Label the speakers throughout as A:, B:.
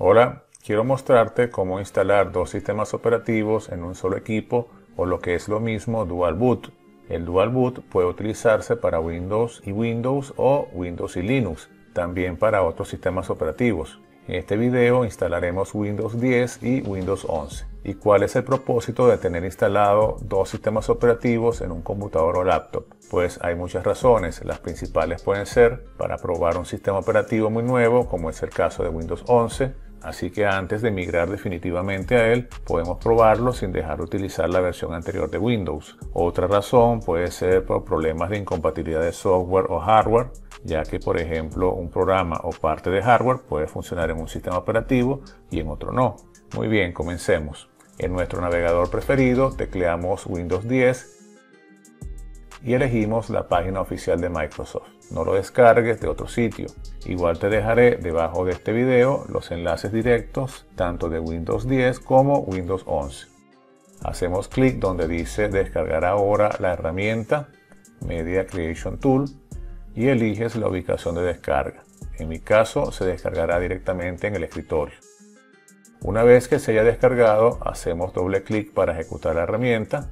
A: Hola, quiero mostrarte cómo instalar dos sistemas operativos en un solo equipo o lo que es lo mismo Dual Boot. El Dual Boot puede utilizarse para Windows y Windows o Windows y Linux, también para otros sistemas operativos. En este video instalaremos Windows 10 y Windows 11. ¿Y cuál es el propósito de tener instalado dos sistemas operativos en un computador o laptop? Pues hay muchas razones. Las principales pueden ser para probar un sistema operativo muy nuevo, como es el caso de Windows 11. Así que antes de migrar definitivamente a él, podemos probarlo sin dejar de utilizar la versión anterior de Windows. Otra razón puede ser por problemas de incompatibilidad de software o hardware, ya que por ejemplo un programa o parte de hardware puede funcionar en un sistema operativo y en otro no. Muy bien, comencemos. En nuestro navegador preferido tecleamos Windows 10 y elegimos la página oficial de Microsoft. No lo descargues de otro sitio. Igual te dejaré debajo de este video los enlaces directos tanto de Windows 10 como Windows 11. Hacemos clic donde dice descargar ahora la herramienta Media Creation Tool y eliges la ubicación de descarga. En mi caso se descargará directamente en el escritorio. Una vez que se haya descargado, hacemos doble clic para ejecutar la herramienta.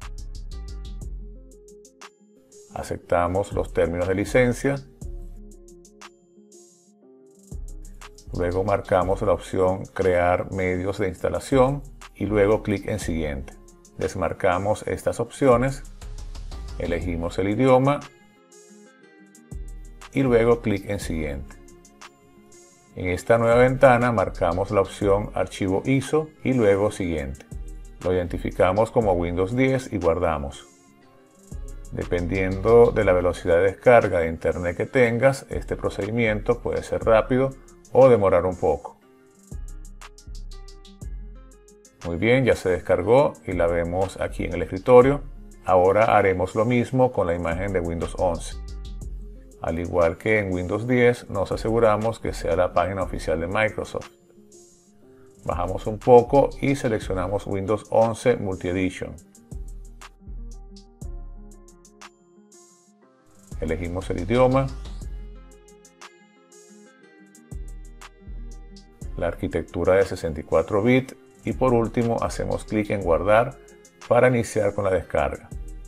A: Aceptamos los términos de licencia. Luego marcamos la opción Crear medios de instalación y luego clic en Siguiente. Desmarcamos estas opciones, elegimos el idioma y luego clic en Siguiente. En esta nueva ventana marcamos la opción Archivo ISO y luego Siguiente. Lo identificamos como Windows 10 y guardamos. Dependiendo de la velocidad de descarga de internet que tengas, este procedimiento puede ser rápido o demorar un poco. Muy bien, ya se descargó y la vemos aquí en el escritorio. Ahora haremos lo mismo con la imagen de Windows 11. Al igual que en Windows 10, nos aseguramos que sea la página oficial de Microsoft. Bajamos un poco y seleccionamos Windows 11 Multi-Edition. Elegimos el idioma, la arquitectura de 64 bits y por último hacemos clic en guardar para iniciar con la descarga.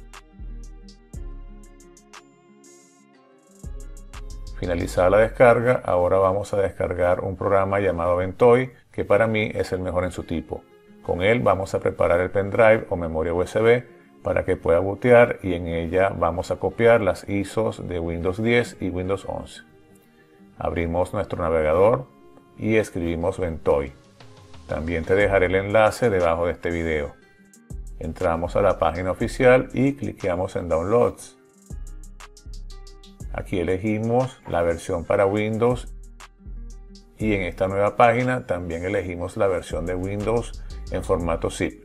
A: Finalizada la descarga, ahora vamos a descargar un programa llamado Ventoy, que para mí es el mejor en su tipo. Con él vamos a preparar el pendrive o memoria USB para que pueda bootear y en ella vamos a copiar las ISOs de Windows 10 y Windows 11. Abrimos nuestro navegador y escribimos Ventoy. También te dejaré el enlace debajo de este video. Entramos a la página oficial y cliqueamos en Downloads. Aquí elegimos la versión para Windows y en esta nueva página también elegimos la versión de Windows en formato zip.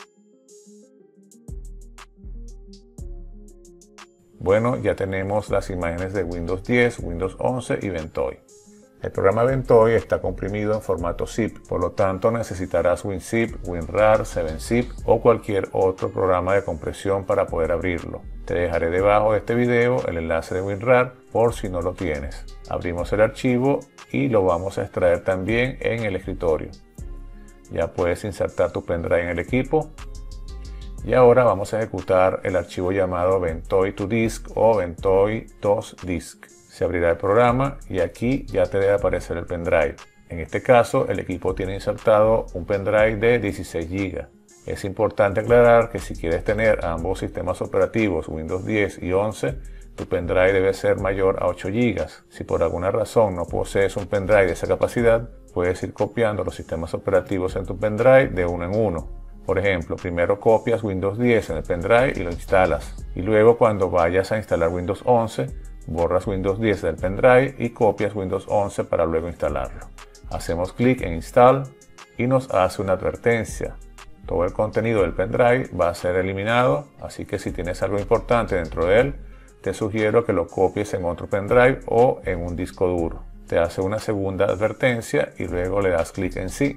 A: Bueno, ya tenemos las imágenes de Windows 10, Windows 11 y Ventoy. El programa Ventoy está comprimido en formato zip, por lo tanto necesitarás WinZip, WinRAR, 7zip o cualquier otro programa de compresión para poder abrirlo. Te dejaré debajo de este video el enlace de WinRAR por si no lo tienes. Abrimos el archivo y lo vamos a extraer también en el escritorio. Ya puedes insertar tu pendrive en el equipo. Y ahora vamos a ejecutar el archivo llamado Ventoy2Disk o Ventoy2Disk. Se abrirá el programa y aquí ya te debe aparecer el pendrive. En este caso, el equipo tiene insertado un pendrive de 16 GB. Es importante aclarar que si quieres tener ambos sistemas operativos, Windows 10 y 11, tu pendrive debe ser mayor a 8 GB. Si por alguna razón no posees un pendrive de esa capacidad, puedes ir copiando los sistemas operativos en tu pendrive de uno en uno. Por ejemplo, primero copias Windows 10 en el pendrive y lo instalas. Y luego cuando vayas a instalar Windows 11, borras Windows 10 del pendrive y copias Windows 11 para luego instalarlo. Hacemos clic en Install y nos hace una advertencia. Todo el contenido del pendrive va a ser eliminado, así que si tienes algo importante dentro de él, te sugiero que lo copies en otro pendrive o en un disco duro. Te hace una segunda advertencia y luego le das clic en Sí.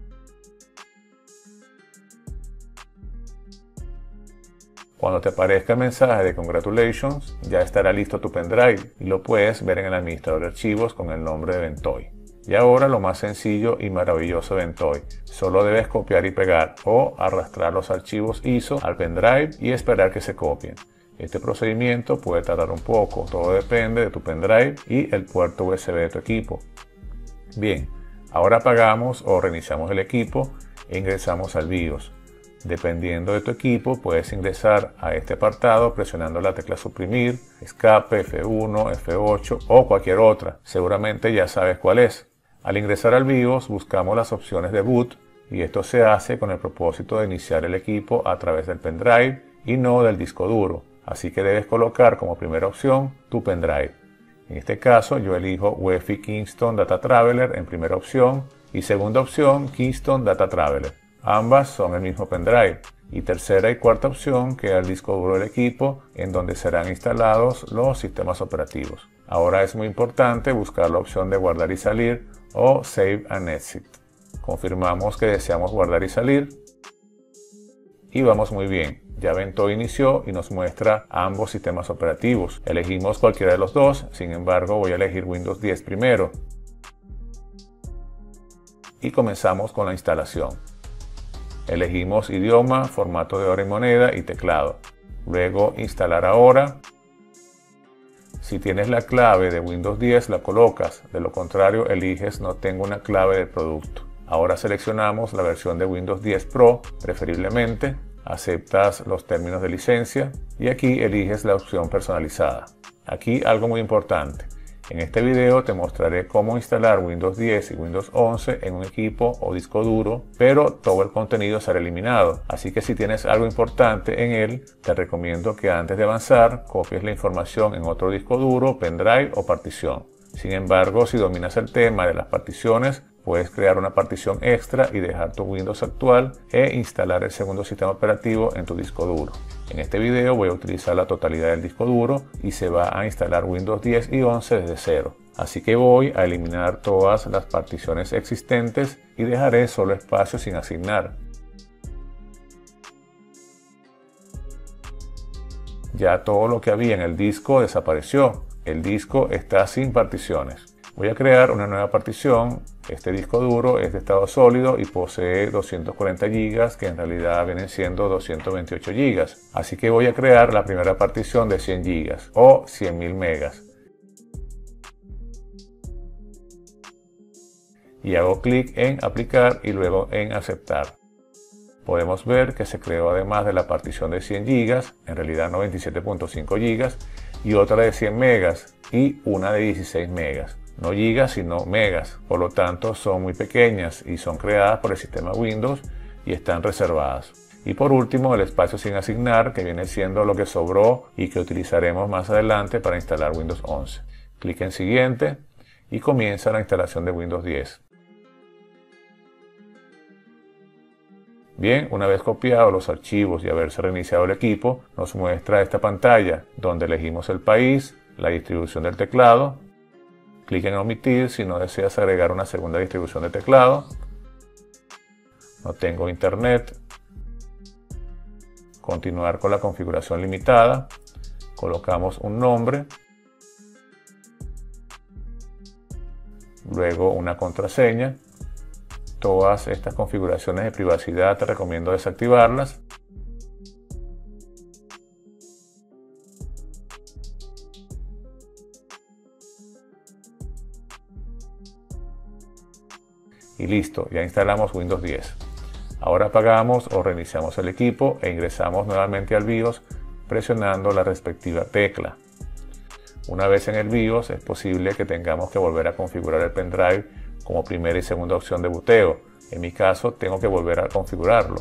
A: Cuando te aparezca el mensaje de Congratulations, ya estará listo tu pendrive y lo puedes ver en el administrador de archivos con el nombre de Ventoy. Y ahora lo más sencillo y maravilloso de Ventoy. Solo debes copiar y pegar o arrastrar los archivos ISO al pendrive y esperar que se copien. Este procedimiento puede tardar un poco, todo depende de tu pendrive y el puerto USB de tu equipo. Bien, ahora apagamos o reiniciamos el equipo e ingresamos al BIOS. Dependiendo de tu equipo, puedes ingresar a este apartado presionando la tecla suprimir, escape, F1, F8 o cualquier otra. Seguramente ya sabes cuál es. Al ingresar al BIOS buscamos las opciones de boot y esto se hace con el propósito de iniciar el equipo a través del pendrive y no del disco duro. Así que debes colocar como primera opción tu pendrive. En este caso yo elijo UEFI Kingston Data Traveler en primera opción y segunda opción Kingston Data Traveler. Ambas son el mismo pendrive. Y tercera y cuarta opción queda el disco duro del equipo en donde serán instalados los sistemas operativos. Ahora es muy importante buscar la opción de guardar y salir o Save and Exit. Confirmamos que deseamos guardar y salir y vamos muy bien. Ya Ventoy inició y nos muestra ambos sistemas operativos. Elegimos cualquiera de los dos, sin embargo voy a elegir Windows 10 primero. Y comenzamos con la instalación. Elegimos idioma, formato de hora y moneda y teclado. Luego instalar ahora. Si tienes la clave de Windows 10 la colocas, de lo contrario eliges no tengo una clave de producto. Ahora seleccionamos la versión de Windows 10 Pro, preferiblemente. Aceptas los términos de licencia y aquí eliges la opción personalizada. Aquí algo muy importante. En este video te mostraré cómo instalar Windows 10 y Windows 11 en un equipo o disco duro, pero todo el contenido será eliminado. Así que si tienes algo importante en él, te recomiendo que antes de avanzar copies la información en otro disco duro, pendrive o partición. Sin embargo, si dominas el tema de las particiones, puedes crear una partición extra y dejar tu Windows actual e instalar el segundo sistema operativo en tu disco duro. En este video voy a utilizar la totalidad del disco duro y se va a instalar Windows 10 y 11 desde cero. Así que voy a eliminar todas las particiones existentes y dejaré solo espacio sin asignar. Ya todo lo que había en el disco desapareció. El disco está sin particiones. Voy a crear una nueva partición. Este disco duro es de estado sólido y posee 240 GB que en realidad vienen siendo 228 GB. Así que voy a crear la primera partición de 100 GB o 100.000 megas. Y hago clic en aplicar y luego en aceptar. Podemos ver que se creó además de la partición de 100 GB, en realidad 97.5 GB, y otra de 100 megas y una de 16 megas. No gigas sino megas, por lo tanto son muy pequeñas y son creadas por el sistema Windows y están reservadas. Y por último el espacio sin asignar, que viene siendo lo que sobró y que utilizaremos más adelante para instalar Windows 11. Clic en siguiente y comienza la instalación de Windows 10. Bien, una vez copiados los archivos y haberse reiniciado el equipo, nos muestra esta pantalla donde elegimos el país, la distribución del teclado. Clic en omitir si no deseas agregar una segunda distribución de teclado. No tengo internet. Continuar con la configuración limitada. Colocamos un nombre. Luego una contraseña. Todas estas configuraciones de privacidad te recomiendo desactivarlas. Y listo, ya instalamos Windows 10. Ahora apagamos o reiniciamos el equipo e ingresamos nuevamente al BIOS presionando la respectiva tecla. Una vez en el BIOS es posible que tengamos que volver a configurar el pendrive como primera y segunda opción de boteo. En mi caso tengo que volver a configurarlo.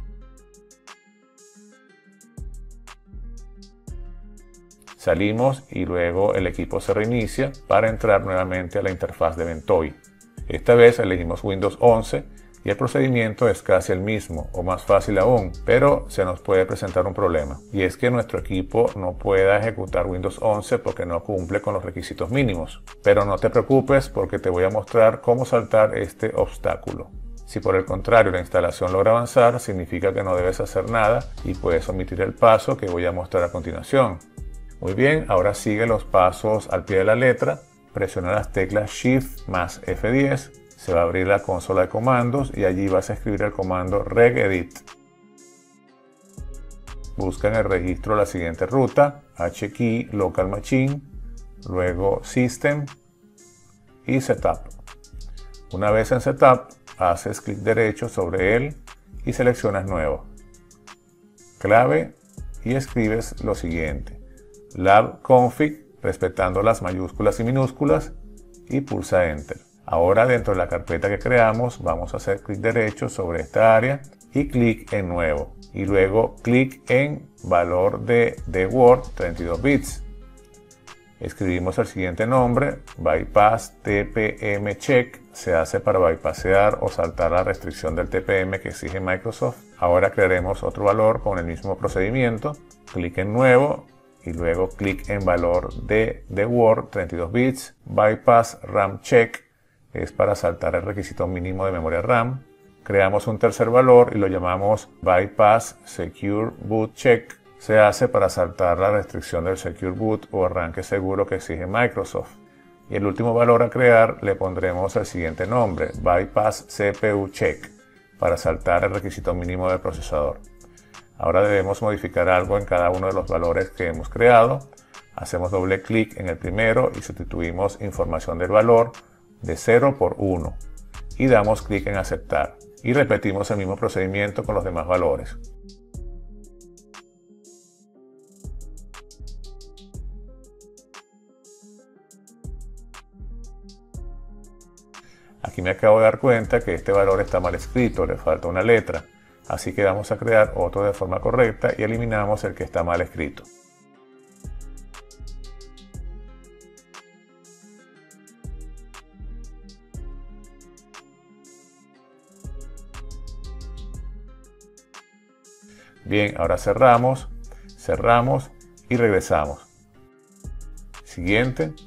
A: Salimos y luego el equipo se reinicia para entrar nuevamente a la interfaz de Ventoy. Esta vez elegimos Windows 11 y el procedimiento es casi el mismo o más fácil aún, pero se nos puede presentar un problema y es que nuestro equipo no pueda ejecutar Windows 11 porque no cumple con los requisitos mínimos. Pero no te preocupes porque te voy a mostrar cómo saltar este obstáculo. Si por el contrario la instalación logra avanzar, significa que no debes hacer nada y puedes omitir el paso que voy a mostrar a continuación. Muy bien, ahora sigue los pasos al pie de la letra. presiona las teclas Shift más F10, se va a abrir la consola de comandos y allí vas a escribir el comando regedit. Busca en el registro la siguiente ruta, HKey local machine, luego System y Setup. Una vez en Setup, haces clic derecho sobre él y seleccionas Nuevo. Clave y escribes lo siguiente, labconfig, respetando las mayúsculas y minúsculas, y pulsa Enter. Ahora dentro de la carpeta que creamos vamos a hacer clic derecho sobre esta área y clic en Nuevo. Y luego clic en valor de Word 32 bits. Escribimos el siguiente nombre, bypass TPM check, se hace para bypassear o saltar la restricción del TPM que exige Microsoft. Ahora crearemos otro valor con el mismo procedimiento, clic en Nuevo y luego clic en valor de Word 32 bits, bypass RAM check, es para saltar el requisito mínimo de memoria RAM. Creamos un tercer valor y lo llamamos bypass secure boot check. Se hace para saltar la restricción del Secure Boot o arranque seguro que exige Microsoft. Y el último valor a crear le pondremos el siguiente nombre, Bypass CPU Check, para saltar el requisito mínimo del procesador. Ahora debemos modificar algo en cada uno de los valores que hemos creado. Hacemos doble clic en el primero y sustituimos información del valor de 0 por 1. Y damos clic en Aceptar. Y repetimos el mismo procedimiento con los demás valores. Aquí me acabo de dar cuenta que este valor está mal escrito, le falta una letra. Así que vamos a crear otro de forma correcta y eliminamos el que está mal escrito. Bien, ahora cerramos y regresamos. Siguiente.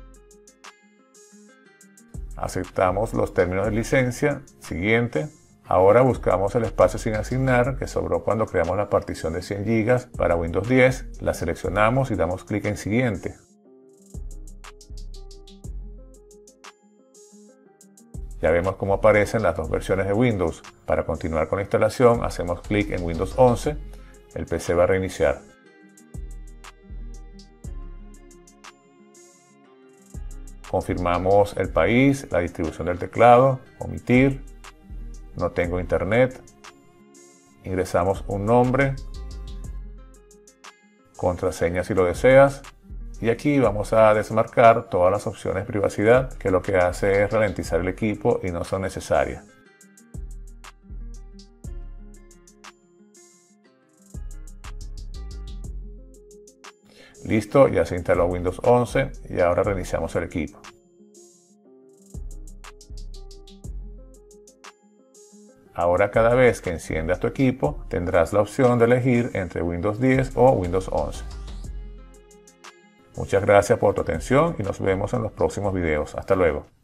A: Aceptamos los términos de licencia. Siguiente. Ahora buscamos el espacio sin asignar que sobró cuando creamos la partición de 100 GB para Windows 10. La seleccionamos y damos clic en Siguiente. Ya vemos cómo aparecen las dos versiones de Windows. Para continuar con la instalación hacemos clic en Windows 11. El PC va a reiniciar. Confirmamos el país, la distribución del teclado, omitir, no tengo internet, ingresamos un nombre, contraseña si lo deseas, y aquí vamos a desmarcar todas las opciones de privacidad que lo que hace es ralentizar el equipo y no son necesarias. Listo, ya se instaló Windows 11 y ahora reiniciamos el equipo. Ahora cada vez que enciendas tu equipo tendrás la opción de elegir entre Windows 10 o Windows 11. Muchas gracias por tu atención y nos vemos en los próximos videos. Hasta luego.